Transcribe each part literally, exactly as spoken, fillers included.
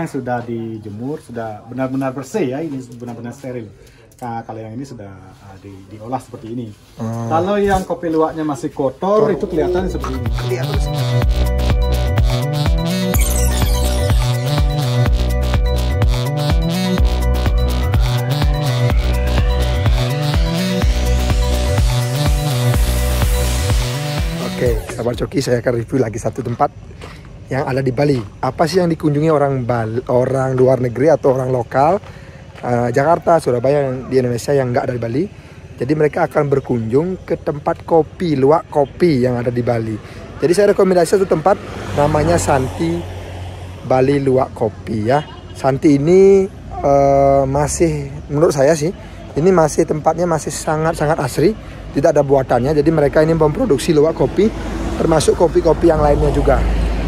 Yang sudah dijemur, sudah benar-benar bersih ya, ini benar-benar steril. Nah, kalau yang ini sudah uh, di, diolah seperti ini. Hmm. Kalau yang kopi luwaknya masih kotor, kotor. Itu kelihatan seperti ini. Kelihatan. Oke, sahabat Coki, saya akan review lagi satu tempat yang ada di Bali. Apa sih yang dikunjungi orang Bali, orang luar negeri atau orang lokal? Uh, Jakarta, Surabaya di Indonesia yang nggak ada di Bali. Jadi mereka akan berkunjung ke tempat kopi, luwak kopi yang ada di Bali. Jadi saya rekomendasi satu tempat namanya Santi Bali Luwak Kopi ya. Santi ini uh, masih, menurut saya sih, ini masih tempatnya masih sangat-sangat asri, tidak ada buatannya. Jadi mereka ini memproduksi luwak kopi, termasuk kopi-kopi yang lainnya juga.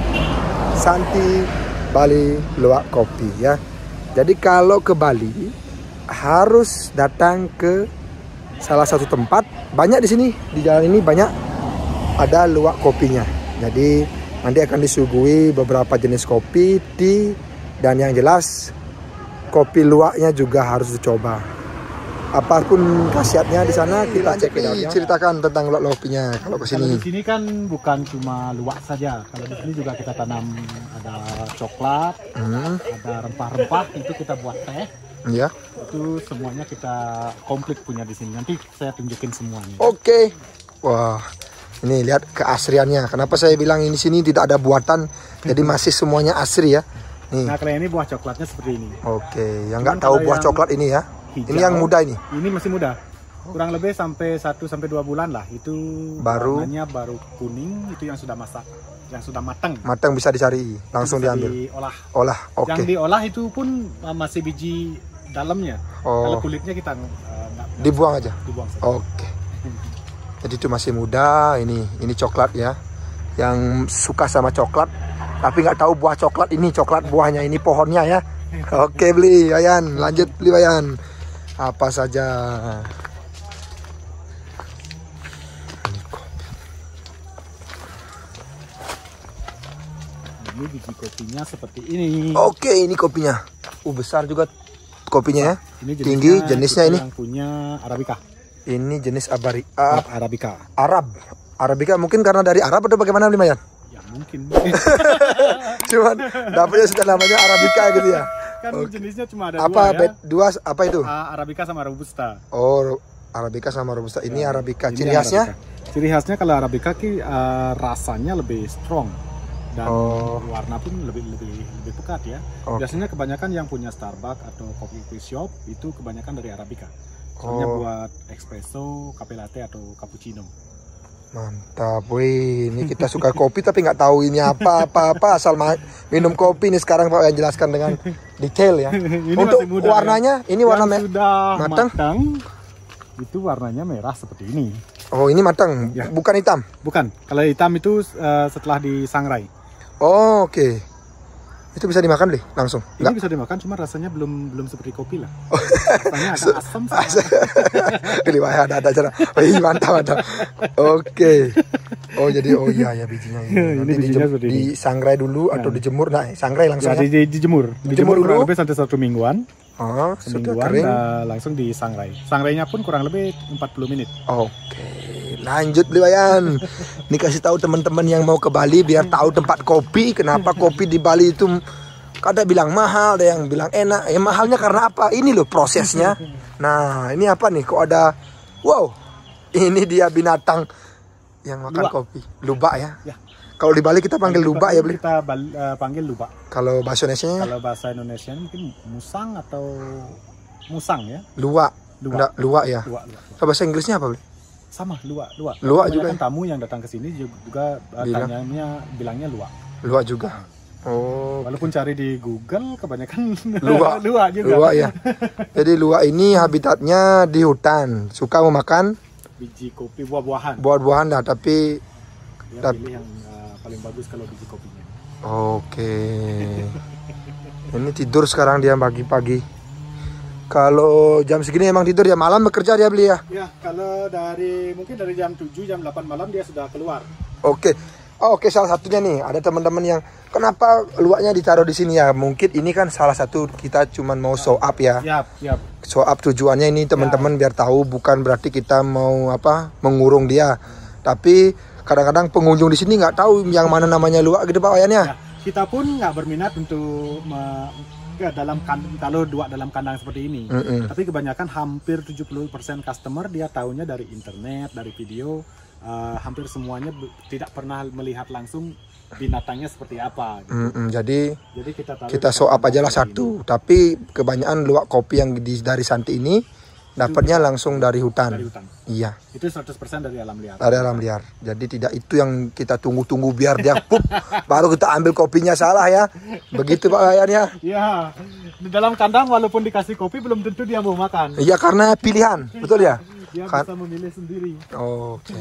Santi Bali Luwak Kopi ya. Jadi kalau ke Bali harus datang ke salah satu tempat. Banyak di sini, di jalan ini banyak ada luwak kopinya. Jadi nanti akan disuguhi beberapa jenis kopi, tea, dan yang jelas kopi luwaknya juga harus dicoba. Apapun khasiatnya di sana kita cek ya. Ceritakan tentang luwak kopinya kalau ke sini. Kalau di sini kan bukan cuma luwak saja. Kalau di sini juga kita tanam ada coklat, hmm. ada rempah-rempah, itu kita buat teh. Ya. Itu semuanya kita komplit punya di sini. Nanti saya tunjukin semuanya. Oke. Wah, ini lihat keasriannya. Kenapa saya bilang ini sini tidak ada buatan, jadi masih semuanya asri ya. Nih. Nah, kalau ini buah coklatnya seperti ini. Oke, yang nggak tahu buah yang coklat ini ya. Hijau, ini yang muda ini. Ini masih muda. Kurang lebih sampai satu sampai dua bulan lah. Itu baru warnanya baru kuning, itu yang sudah masak, yang sudah matang. Matang bisa dicari, langsung bisa diambil. Diolah. Olah, oke. Okay. Yang diolah itu pun masih biji dalamnya. Oh. Kalau kulitnya kita uh, dibuang aja. Dibuang saja. Oke. Okay. Jadi itu masih muda, ini ini coklat ya. Yang suka sama coklat tapi nggak tahu buah coklat ini, coklat buahnya ini pohonnya ya. Oke, beli Wayan, lanjut beli Wayan. Apa saja. Ini biji kopinya seperti ini. Oke, ini kopinya. Uh, besar juga kopinya ya. Ini jenisnya, tinggi jenisnya ini. Yang punya Arabica. Ini jenis abari, uh, Arabica. Arab. Arabica mungkin karena dari Arab atau bagaimana beli Mayan? Ya mungkin. Cuman dapatnya sudah namanya Arabica gitu ya. Kan okay. Jenisnya cuma ada apa, dua ya. Dua apa itu? Uh, Arabica sama Robusta. Oh, Arabica sama Robusta. Ini ya, Arabica. Ini Ciri khasnya? Arabica. Ciri khasnya kalau Arabica ki uh, rasanya lebih strong dan oh. warna pun lebih lebih lebih pekat ya. Okay. Biasanya kebanyakan yang punya Starbucks atau coffee shop itu kebanyakan dari Arabica. Soalnya oh. buat espresso, cafe latte atau cappuccino. Mantap, wih. Ini kita suka kopi tapi nggak tahu ini apa apa apa asal minum kopi ini sekarang Pak yang jelaskan dengan detail ya. Ini untuk muda, warnanya, ya. Ini warna yang sudah matang. matang. Itu warnanya merah seperti ini. Oh, ini matang, ya. Bukan hitam? Bukan. Kalau hitam itu uh, setelah disangrai. Oh, oke. Okay. Itu bisa dimakan deh langsung? Ini Nggak? Bisa dimakan, cuma rasanya belum belum seperti kopi lah. Rasanya agak asam. Ini ada ada cara. Wih, mantap mantap. Oke. Oh jadi oh iya ya bijinya ini. Nanti ini bijinya di, disangrai dulu nah. Atau dijemur. Nah, sangrai langsung. Ya, ya? Di, di, dijemur. Dijemur, dijemur kurang lebih sampai satu mingguan. Oh, sudah kering. Uh, langsung disangrai. Sangrainya pun kurang lebih empat puluh menit. Oke. Lanjut beli Wayan. Ini kasih tahu teman-teman yang mau ke Bali biar tahu tempat kopi. Kenapa kopi di Bali itu kadang bilang mahal, ada yang bilang enak. Ya mahalnya karena apa? Ini loh prosesnya. Nah, ini apa nih? Kok ada wow. Ini dia binatang yang makan lubak. Kopi. Lubak ya. Ya. Kalau di Bali kita panggil lubak ya beli. Kita uh, panggil lubak. Kalau bahasa Indonesia? Kalau bahasa Indonesia mungkin musang atau musang ya. Luwak. Luwak. Luwak ya. Luwak, luwak. Kalau bahasa Inggrisnya apa beli? Sama luwak, luwak. Luwak juga. Kan tamu yang datang ke sini juga Bilang. tanyanya bilangnya luwak. Luwak juga. Oh. Walaupun okay. Cari di Google kebanyakan luwak. luwak juga. Luwak ya. Jadi luwak ini habitatnya di hutan, suka memakan biji kopi, buah-buahan. Buah-buahan lah, tapi dia pilih yang uh, paling bagus kalau biji kopinya. Oke. Ini tidur sekarang dia pagi-pagi. Kalau jam segini emang tidur ya, malam bekerja dia beli ya? Ya, kalau dari mungkin dari jam tujuh, jam delapan malam dia sudah keluar. Oke. Oh, oke, salah satunya nih ada teman-teman yang kenapa luwaknya ditaruh di sini ya? Mungkin ini kan salah satu kita cuman mau show up ya. Yap, yap. Show up tujuannya ini teman-teman ya. Biar tahu bukan berarti kita mau apa mengurung dia. Tapi kadang-kadang pengunjung di sini nggak tahu yang mana namanya luwak gitu Pak Wayan ya. Kita pun nggak berminat untuk me, ya, dalam kalau luwak dalam kandang seperti ini. Mm -mm. Tapi kebanyakan hampir tujuh puluh persen customer dia tahunya dari internet, dari video. Uh, hampir semuanya tidak pernah melihat langsung binatangnya seperti apa. Gitu. Mm -mm, jadi jadi kita, kita show up aja lah satu. Ini. Tapi kebanyakan luwak kopi yang di, dari Santi ini dapatnya langsung dari hutan. Dari hutan. Iya. Itu seratus persen dari alam liar. Dari alam liar. Jadi tidak itu yang kita tunggu-tunggu biar dia pup baru kita ambil kopinya salah ya. Begitu Pak Wayan ya. Iya. Di dalam kandang walaupun dikasih kopi belum tentu dia mau makan. Iya karena pilihan, betul ya? Dia kan? Bisa memilih sendiri. Oh, oke. Okay.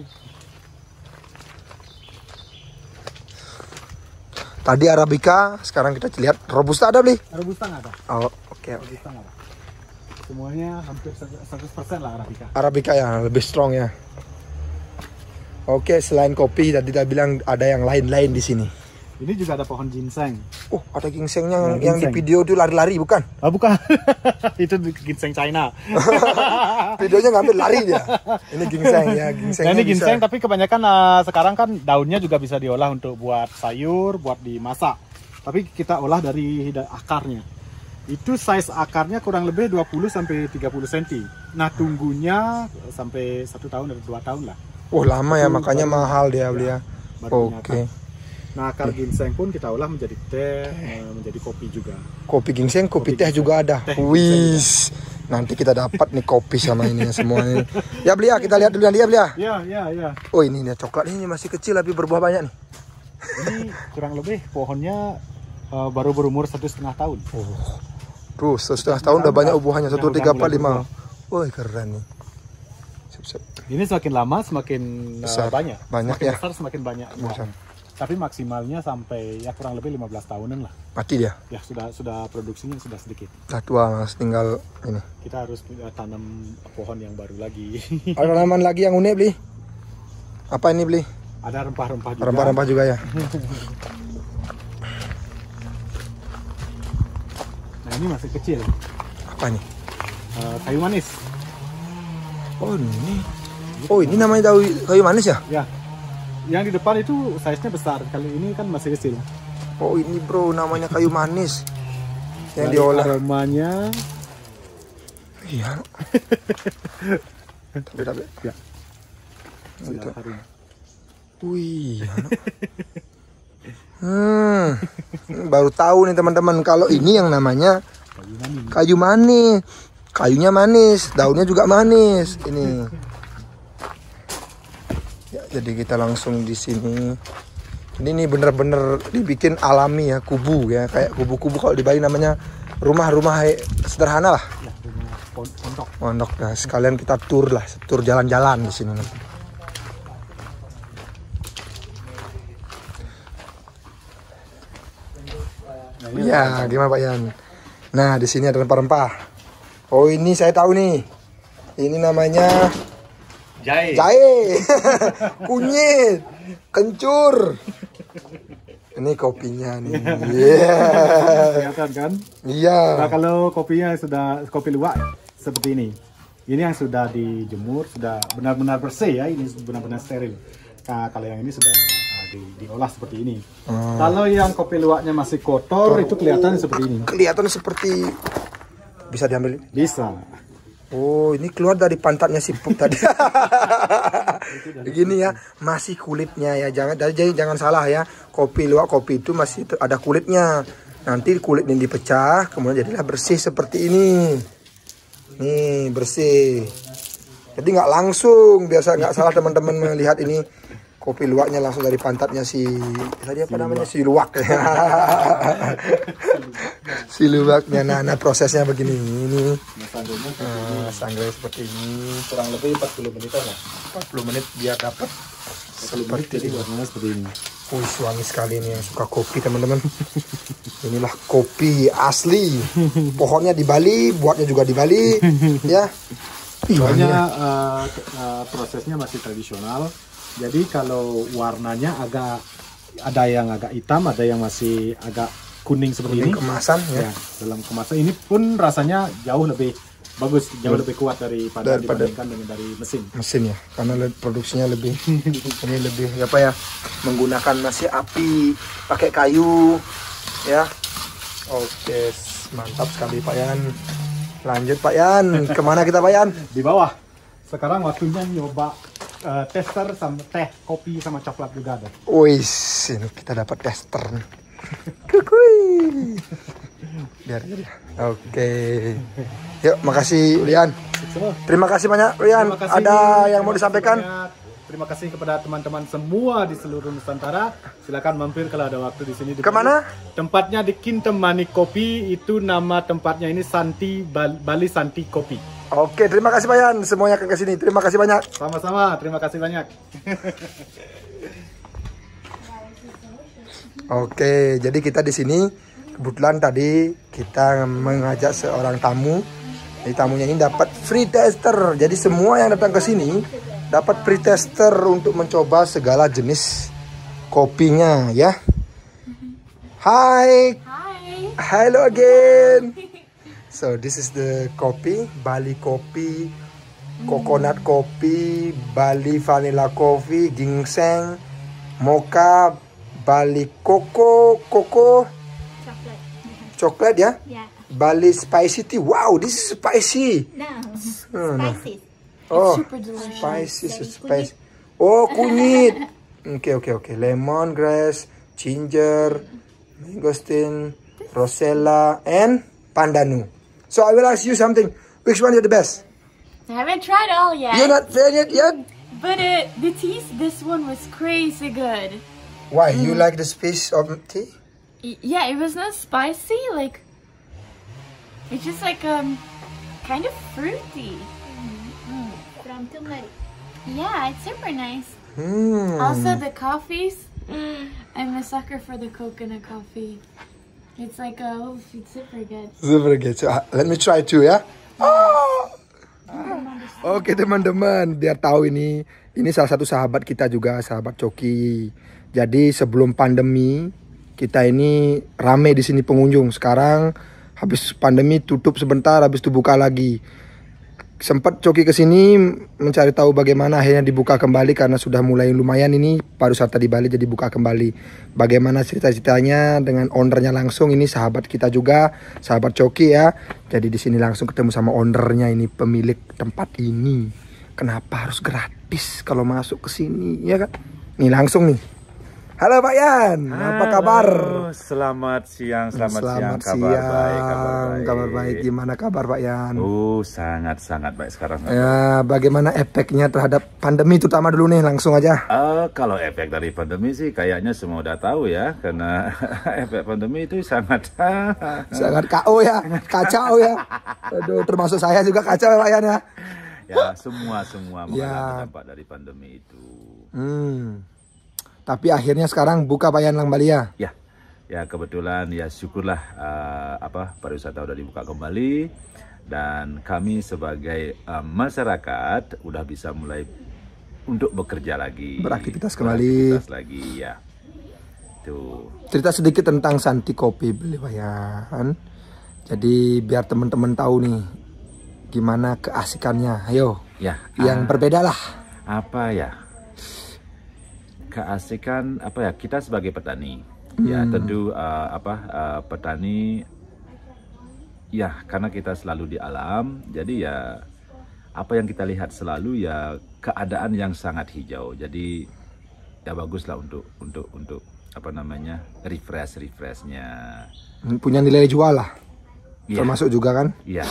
Tadi Arabica, sekarang kita lihat Robusta ada beli? Robusta nggak ada. Oh, oke. Okay, Robusta nggak ada. Semuanya hampir seratus persen lah Arabica. Arabica ya, lebih strong ya. Oke, selain kopi tadi kita bilang ada yang lain-lain di sini. Ini juga ada pohon ginseng. Oh, ada ginsengnya yang, ginseng. Yang di video itu lari-lari bukan? Ah, bukan. Itu ginseng China. Videonya ngambil lari dia. Ini ginseng ya, ginseng. Nah, ini ginseng bisa. Tapi kebanyakan uh, sekarang kan daunnya juga bisa diolah untuk buat sayur, buat dimasak. Tapi kita olah dari akarnya. Itu size akarnya kurang lebih dua puluh sampai tiga puluh sentimeter. Nah, tunggunya sampai satu tahun atau dua tahun lah. Oh, lama ya, makanya baru, mahal dia beli ya. Oke. Okay. Nah, akar ginseng pun kita olah menjadi teh, menjadi kopi juga. Kopi ginseng, kopi, kopi teh juga ada. Wis. Nanti kita dapat nih kopi sama ini semuanya. Ya beli ya, kita lihat dulu dia beli ya. Iya, iya, iya. Oh, ini nih coklat ini masih kecil tapi berbuah banyak nih. Ini kurang lebih pohonnya uh, baru berumur satu setengah tahun. Oh. Tuh, setengah tahun udah banyak buahnya, satu tiga empat lima. Woi, keren nih. Sip, sip. Ini semakin lama semakin besar, uh, banyak. Banyak semakin ya. Besar semakin banyak. Besar. Tapi maksimalnya sampai ya kurang lebih lima belas tahunan lah. Mati dia? Ya sudah sudah produksinya sudah sedikit. Nah, tua mas, tinggal ini. Kita harus uh, tanam pohon yang baru lagi. Ada tanaman lagi yang unik beli? Apa ini beli? Ada rempah-rempah juga. Rempah-rempah juga ya. Nah ini masih kecil. Apa ini? Uh, kayu manis. Oh ini. Oh ini namanya kayu manis ya? Ya. Yang di depan itu size-nya besar, kali ini kan masih kecil. Oh ini bro, namanya kayu manis yang dari diolah. Aromanya. Iya. Tapi tapi. Ya. Gitu. Wih. Hmm. Baru tahu nih teman-teman kalau ini yang namanya kayu manis. Kayunya manis, daunnya juga manis. Ini. Jadi kita langsung di sini. Ini nih bener-bener dibikin alami ya, kubu ya, kayak kubu-kubu kalau di Bali namanya rumah-rumah sederhana lah. Ya, rumah pondok. Pondok ya. Sekalian kita tur lah, tur jalan-jalan di sini. Ya, gimana Pak Yan? Nah, di sini ada rempah-rempah. Oh, ini saya tahu nih. Ini namanya jahe, jahe. Kunyit, kencur. Ini kopinya nih. Iya. Yeah. Kelihatan kan? Iya. Nah, kalau kopinya sudah kopi luwak seperti ini. Ini yang sudah dijemur, sudah benar-benar bersih ya, ini benar-benar steril. Nah, kalau yang ini sudah uh, di, diolah seperti ini. Hmm. Kalau yang kopi luwaknya masih kotor, oh, itu kelihatan seperti ini. Kelihatan seperti bisa diambil? Bisa. Oh, ini keluar dari pantatnya si Pup tadi. Begini ya, masih kulitnya ya. Jangan jadi jangan salah ya. Kopi luwak kopi itu masih ada kulitnya. Nanti kulitnya dipecah, kemudian jadilah bersih seperti ini. Nih, bersih. Jadi nggak langsung, biasa nggak salah teman-teman melihat ini kopi luwaknya langsung dari pantatnya si tadi apa si namanya luwak. si luwak. Si luwaknya. Nah, nah prosesnya begini ini. Nah, sanggulnya seperti ini. Kurang lebih empat puluh menitan lah. empat puluh menit biar dapat seperti ini. Warnanya seperti ini. Wih, wangi sekali nih yang suka kopi teman-teman. Inilah kopi asli. Pohonnya di Bali, buatnya juga di Bali, ya. Soalnya uh, uh, prosesnya masih tradisional. Jadi kalau warnanya agak ada yang agak hitam, ada yang masih agak kuning seperti kuning ini. Kemasan ya. Ya, dalam kemasan ini pun rasanya jauh lebih bagus, jauh lebih kuat daripada, daripada dibandingkan dengan dari mesin. Mesin ya, karena produksinya lebih ini lebih apa ya, menggunakan masih api, pakai kayu ya. Oke, mantap sekali Pak Yan. Lanjut Pak Yan, kemana kita Pak Yan? Di bawah. Sekarang waktunya nyoba uh, tester sama teh, kopi sama coklat juga ada. Wis, ini kita dapat tester nih. Kukui. Biar jadi. Oke. Yuk, makasih Ulian. Terima kasih banyak Ulian. Kasih, ada yang mau disampaikan? Banyak. Terima kasih kepada teman-teman semua di seluruh Nusantara. Silakan mampir kalau ada waktu di sini. Di Kemana? Tempatnya di Kintamani Kopi. Itu nama tempatnya ini Santi Bali Santi Kopi. Oke, terima kasih Pak Yan. Semuanya akan ke sini. Terima kasih banyak. Sama-sama. Terima kasih banyak. Oke, jadi kita di sini kebetulan tadi kita mengajak seorang tamu. Jadi tamunya ini dapat free tester. Jadi semua yang datang ke sini dapat free tester untuk mencoba segala jenis kopinya ya. Hi. Hi. Hello again. So this is the coffee, Bali coffee, coconut coffee, Bali vanilla coffee, ginseng, mocha, Bali coco, coco, Chocolate. chocolate ya. Yeah. Bali spicy tea. Wow, this is spicy. No. Oh, no. Spicy. Oh, super delicious. spicy, Dari spicy. Oh, kunyit. Oke, oke, oke. Lemongrass, ginger, mangosteen, rosella, and pandanu. So I will ask you something. Which one is the best? I haven't tried all yet. You're not trying it yet? But it, the taste, this one was crazy good. Why? You like the spice of tea? Y- Yeah, it was not spicy. Like, it's just like um, kind of fruity. From turmeric. Yeah, it's super nice. Hmm. Also, the coffees. I'm a sucker for the coconut coffee. It's like oh, it's super good. Super good. So, uh, let me try too ya. Oh. Oke teman-teman, biar tahu ini ini salah satu sahabat kita juga, sahabat Coki. Jadi sebelum pandemi kita ini rame di sini pengunjung. Sekarang habis pandemi tutup sebentar, habis itu buka lagi. Sempat Coki ke sini mencari tahu bagaimana, akhirnya dibuka kembali karena sudah mulai lumayan ini pariwisata di Bali, jadi buka kembali. Bagaimana cerita-ceritanya dengan ownernya langsung, ini sahabat kita juga, sahabat Coki ya. Jadi di sini langsung ketemu sama ownernya ini, pemilik tempat ini. Kenapa harus gratis kalau masuk ke sini, ya kan? Nih langsung nih. Halo Pak Yan, Halo, apa kabar? Selamat siang, selamat, Selamat siang, kabar siang. baik, kabar baik. Kabar baik. Gimana kabar Pak Yan? Oh, sangat-sangat baik sekarang. Ya, bagaimana efeknya terhadap pandemi terutama dulu nih, langsung aja. Uh, kalau efek dari pandemi sih kayaknya semua udah tahu ya, karena efek pandemi itu sangat Sangat K O ya, kacau ya. Aduh, termasuk saya juga kacau ya Pak Yan ya. ya semua semua mengalami Ya. dampak dari pandemi itu. Hmm. Tapi akhirnya sekarang buka Pak Yan Lang Bali ya. Ya, ya kebetulan ya syukurlah uh, apa pariwisata udah dibuka kembali dan kami sebagai uh, masyarakat udah bisa mulai untuk bekerja lagi, Beraktivitas kembali. Beraktivitas lagi ya. Tuh. Cerita sedikit tentang Santi Kopi beli Pak Yan. Jadi biar teman-teman tahu nih gimana keasikannya. Ayo. Ya. Yang ah, berbeda lah. Apa ya? Keasikan apa ya? Kita sebagai petani, Hmm. ya tentu uh, apa uh, petani, ya karena kita selalu di alam, jadi ya apa yang kita lihat selalu ya keadaan yang sangat hijau. Jadi ya baguslah untuk untuk untuk apa namanya refresh refreshnya. Punya nilai jual lah. Ya, Termasuk juga kan. ya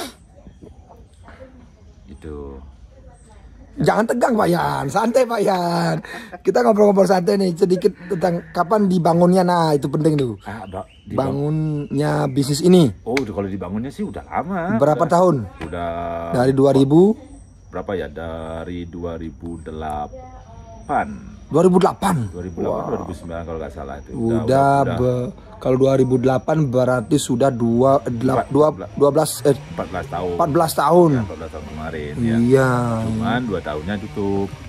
itu. Jangan tegang Pak Yan, santai Pak Yan. Kita ngobrol-ngobrol santai nih, sedikit tentang kapan dibangunnya. Nah itu penting tuh. Ah, ba- dibang- Bangunnya bisnis ini Oh, kalau dibangunnya sih udah lama. berapa Udah- tahun? Udah Dari dua ribu berapa ya? Dari dua ribu delapan. dua ribu delapan. dua ribu delapan dua ribu sembilan kalau nggak salah itu. Udah, be- kalau dua ribu delapan berarti sudah dua delap- dua dua belas eh empat belas tahun. empat belas tahun. Ya, empat belas tahun kemarin ya. Iya. Cuman dua tahunnya tutup.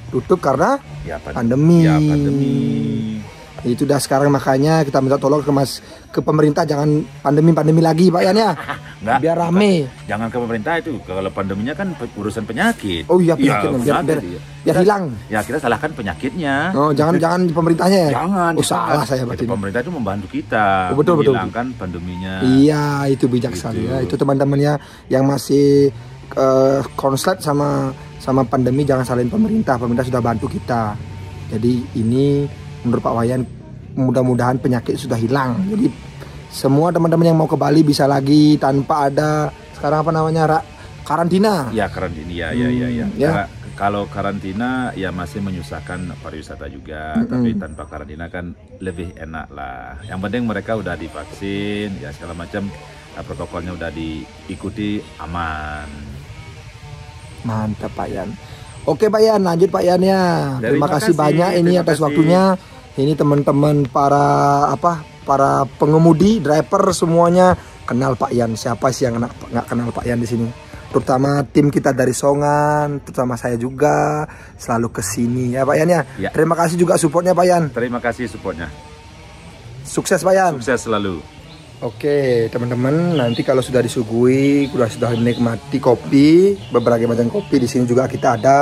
tutup karena Ya, pand- pandemi. Ya, pandemi. Itu dah sekarang makanya kita minta tolong ke mas ke pemerintah jangan pandemi-pandemi lagi Pak Yan ya. Nggak, Biar bukan. rame. Jangan ke pemerintah itu. Kalau pandeminya kan pe- urusan penyakit. Oh iya penyakit, Ya, biar, biar, penyakit, iya. biar hilang. Ya kita salahkan penyakitnya. Oh jangan jangan pemerintahnya ya. Jangan. Oh kita- salah saya itu berarti. pemerintah itu membantu kita Oh, betul, betul. menghilangkan pandeminya. Iya itu bijak sekali Gitu. ya. Itu teman-temannya yang masih eh, konslet sama sama pandemi jangan salahin pemerintah. Pemerintah sudah bantu kita. Jadi ini menurut Pak Wayan mudah-mudahan penyakit sudah hilang. Jadi semua teman-teman yang mau ke Bali bisa lagi tanpa ada sekarang apa namanya Ra, karantina. Ya karantina, ya, ya, ya, ya. Hmm, ya. Karena kalau karantina ya masih menyusahkan pariwisata juga, tapi tanpa karantina kan lebih enak lah. Yang penting mereka udah divaksin, ya segala macam nah, protokolnya udah diikuti, aman. Mantap Pak Yan. Oke Pak Yan, lanjut Pak Yan ya. Terima Terima kasih kasih, banyak ini terima atas kasih. waktunya. Ini teman-teman para apa? Para pengemudi, driver semuanya kenal Pak Yan. Siapa sih yang nggak nggak kenal Pak Yan di sini? Terutama tim kita dari Songan, terutama saya juga selalu ke sini ya Pak Yan ya. Ya. Terima kasih juga supportnya Pak Yan. Terima kasih supportnya. Sukses Pak Yan. Sukses selalu. Oke teman-teman, nanti kalau sudah disuguhi, sudah sudah menikmati kopi, berbagai macam kopi di sini juga kita ada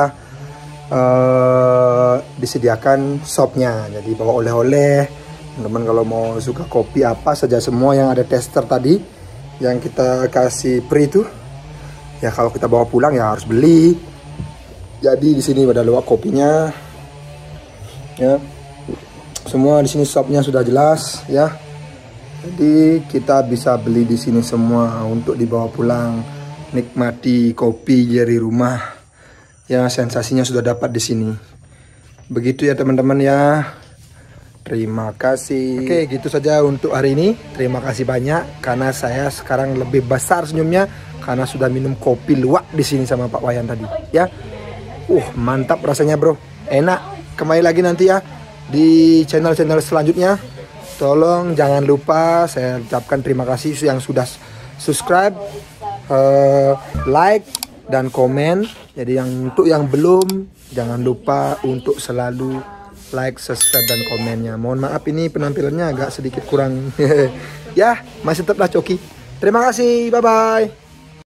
uh, disediakan shopnya, jadi bawa oleh-oleh. Teman-teman kalau mau suka kopi apa saja semua yang ada tester tadi, yang kita kasih free itu, ya kalau kita bawa pulang ya harus beli. Jadi di sini ada luak kopinya, ya. Semua di sini shopnya sudah jelas, ya. Jadi kita bisa beli di sini semua untuk dibawa pulang, nikmati kopi dari rumah. Ya sensasinya sudah dapat di sini. Begitu ya teman-teman ya. Terima kasih. Oke gitu saja untuk hari ini. Terima kasih banyak karena saya sekarang lebih besar senyumnya karena sudah minum kopi luwak di sini sama Pak Wayan tadi. Ya, uh mantap rasanya bro, enak. Kembali lagi nanti ya di channel-channel selanjutnya. Tolong jangan lupa saya ucapkan terima kasih yang sudah subscribe, uh, like, dan komen. Jadi yang untuk yang belum jangan lupa untuk selalu like, subscribe, dan komennya. Mohon maaf ini penampilannya agak sedikit kurang. Ya masih tetaplah Coki. Terima kasih, bye bye.